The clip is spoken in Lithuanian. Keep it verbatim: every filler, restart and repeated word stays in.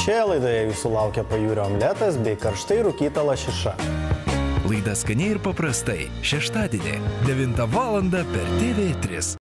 Šioje laidoje jūsų laukia pajūrio omletas bei karštai rūkyta lašiša. Laida Skaniai ir paprastai šeštadienį devintą valandą per T V tris.